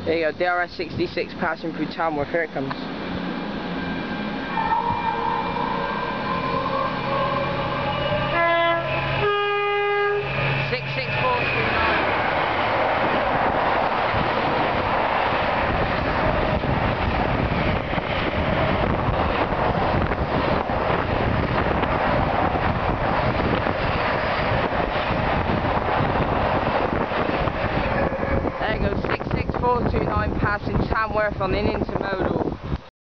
There you go, DRS 66 passing through Tamworth, here it comes. 66429. There you go, 66429 passing Tamworth on an intermodal.